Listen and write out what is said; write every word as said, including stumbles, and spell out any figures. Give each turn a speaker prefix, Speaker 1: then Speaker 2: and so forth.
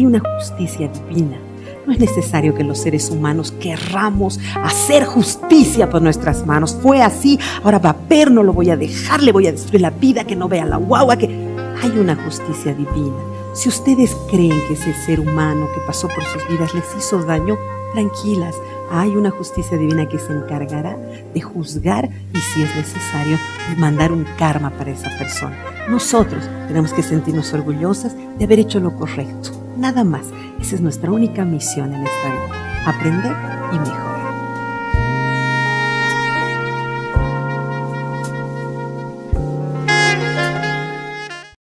Speaker 1: hay una justicia divina. No es necesario que los seres humanos querramos hacer justicia por nuestras manos. Fue así, ahora va a ver, no lo voy a dejar, le voy a destruir la vida, que no vea la guagua, que hay una justicia divina. Si ustedes creen que ese ser humano que pasó por sus vidas les hizo daño, tranquilas, hay una justicia divina que se encargará de juzgar y, si es necesario, de mandar un karma para esa persona. Nosotros tenemos que sentirnos orgullosas de haber hecho lo correcto. Nada más. Esa es nuestra única misión en esta vida. Aprender y mejorar.